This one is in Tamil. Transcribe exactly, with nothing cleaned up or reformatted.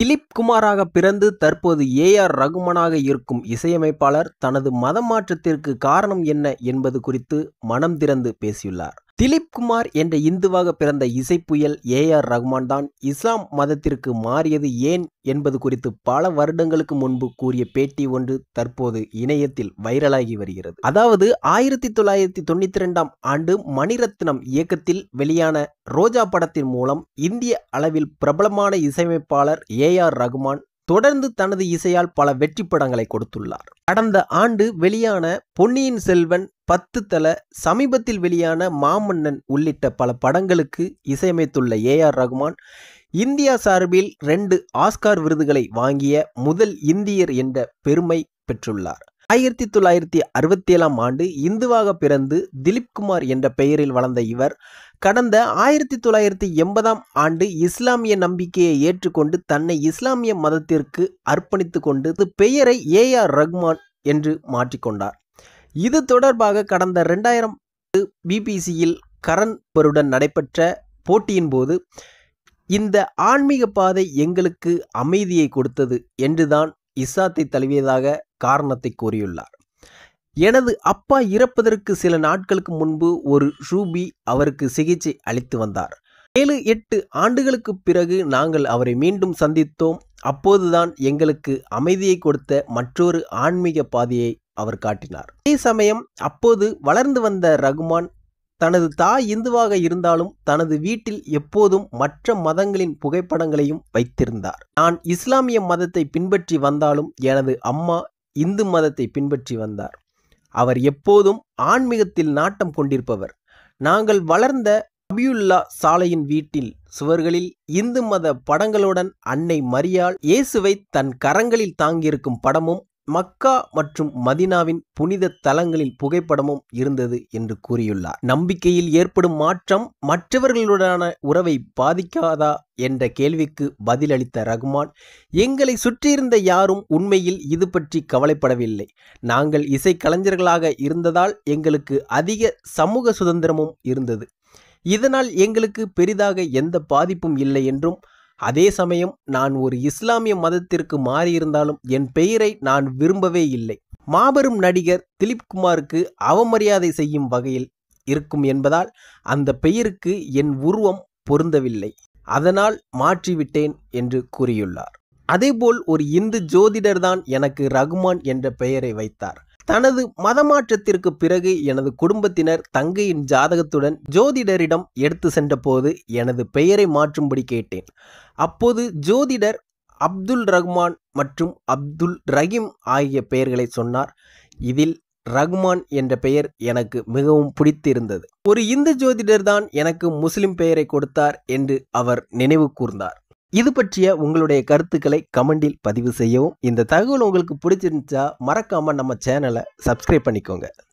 திலீப் குமாராக பிறந்து தற்போது ஏ ஆர் ரகுமானாக இருக்கும் இசையமைப்பாளர் தனது மதமாற்றத்திற்கு காரணம் என்ன என்பது குறித்து மனம் திறந்து பேசியுள்ளார். திலீப் குமார் என்ற இந்துவாக பிறந்த இசைப்புயல் ஏ ஆர் ரகுமான் தான் இஸ்லாம் மதத்திற்கு மாறியது ஏன் என்பது குறித்து பல வருடங்களுக்கு முன்பு கூறிய பேட்டி ஒன்று தற்போது இணையத்தில் வைரலாகி வருகிறது. அதாவது ஆயிரத்தி தொள்ளாயிரத்தி தொண்ணூத்தி இரண்டாம் ஆண்டு மணிரத்னம் இயக்கத்தில் வெளியான ரோஜா படத்தின் மூலம் இந்திய அளவில் பிரபலமான இசையமைப்பாளர் ஏ ஆர் ரகுமான் தொடர்ந்து தனது இசையால் பல வெற்றி படங்களை கொடுத்துள்ளார். கடந்த ஆண்டு வெளியான பொன்னியின் செல்வன், பத்து தல, சமீபத்தில் வெளியான மாமன்னன் உள்ளிட்ட பல படங்களுக்கு இசையமைத்துள்ள ஏ ஆர் ரகுமான் இந்தியா சார்பில் ரெண்டு ஆஸ்கார் விருதுகளை வாங்கிய முதல் இந்தியர் என்ற பெருமை பெற்றுள்ளார். ஆயிரத்தி தொள்ளாயிரத்தி அறுபத்தி ஏழாம் ஆண்டு இந்துவாக பிறந்து திலீப் குமார் என்ற பெயரில் வளர்ந்த இவர் கடந்த ஆயிரத்தி தொள்ளாயிரத்தி எண்பதாம் ஆண்டு இஸ்லாமிய நம்பிக்கையை ஏற்றுக்கொண்டு தன்னை இஸ்லாமிய மதத்திற்கு அர்ப்பணித்து கொண்டு பெயரை ஏ ஆர் ரகுமான் என்று மாற்றிக்கொண்டார். இது தொடர்பாக கடந்த இரண்டாயிரம் பிபிசியில் கரண்பருடன் நடைபெற்ற போட்டியின் போது இந்த ஆன்மீக பாதை எங்களுக்கு அமைதியை கொடுத்தது என்றுதான் இஸ்லாத்தை தழுவியதாக காரணத்தை கூறியுள்ளார். எனது அப்பா இறப்பதற்கு சில நாட்களுக்கு முன்பு ஒரு ஷூபி அவருக்கு சிகிச்சை அளித்து வந்தார். ஏழு எட்டு ஆண்டுகளுக்கு பிறகு நாங்கள் அவரை மீண்டும் சந்தித்தோம். அப்போதுதான் எங்களுக்கு அமைதியை கொடுத்த மற்றொரு ஆன்மீக பாதையை அவர் காட்டினார். அதே சமயம் அப்போது வளர்ந்து வந்த ரகுமான் தனது தாய் இந்துவாக இருந்தாலும் தனது வீட்டில் எப்போதும் மற்ற மதங்களின் புகைப்படங்களையும் வைத்திருந்தார். நான் இஸ்லாமிய மதத்தை பின்பற்றி வந்தாலும் எனது அம்மா இந்து மதத்தை பின்பற்றி வந்தார். அவர் எப்போதும் ஆன்மீகத்தில் நாட்டம் கொண்டிருப்பவர். நாங்கள் வளர்ந்த அபியுல்லா சாலையின் வீட்டில் சுவர்களில் இந்து மத படங்களுடன் அன்னை மரியாள் இயேசுவை தன் கரங்களில் தாங்கியிருக்கும் படமும் மக்கா மற்றும் மதினாவின் புனித தலங்களின் புகைப்படமும் இருந்தது என்று கூறியுள்ளார். நம்பிக்கையில் ஏற்படும் மாற்றம் மற்றவர்களுடனான உறவை பாதிக்காதா என்ற கேள்விக்கு பதிலளித்த ரகுமான், எங்களை சுற்றியிருந்த யாரும் உண்மையில் இது பற்றி கவலைப்படவில்லை. நாங்கள் இசை கலைஞர்களாக இருந்ததால் எங்களுக்கு அதிக சமூக சுதந்திரமும் இருந்தது. இதனால் எங்களுக்கு பெரிதாக எந்த பாதிப்பும் இல்லை என்றும், அதே சமயம் நான் ஒரு இஸ்லாமிய மதத்திற்கு மாறியிருந்தாலும் என் பெயரை நான் விரும்பவே இல்லை. மாபெரும் நடிகர் திலீப் குமாருக்கு அவமரியாதை செய்யும் வகையில் இருக்கும் என்பதால் அந்த பெயருக்கு என் உருவம் பொருந்தவில்லை. அதனால் மாற்றிவிட்டேன் என்று கூறியுள்ளார். அதேபோல் ஒரு இந்து ஜோதிடர்தான் எனக்கு ரகுமான் என்ற பெயரை வைத்தார். தனது மதமாற்றத்திற்கு பிறகு எனது குடும்பத்தினர் தங்கையின் ஜாதகத்துடன் ஜோதிடரிடம் எடுத்து சென்றபோது எனது பெயரை மாற்றும்படி கேட்டேன். அப்போது ஜோதிடர் அப்துல் ரகுமான் மற்றும் அப்துல் ரஹீம் ஆகிய பெயர்களை சொன்னார். இதில் ரகுமான் என்ற பெயர் எனக்கு மிகவும் பிடித்திருந்தது. ஒரு இந்து ஜோதிடர் தான் எனக்கு முஸ்லிம் பெயரை கொடுத்தார் என்று அவர் நினைவு கூர்ந்தார். இது பற்றிய உங்களுடைய கருத்துக்களை கமெண்டில் பதிவு செய்யவும். இந்த தகவல் உங்களுக்கு பிடிச்சிருந்துச்சா மறக்காமல் நம்ம சேனலை சப்ஸ்கிரைப் பண்ணிக்கோங்க.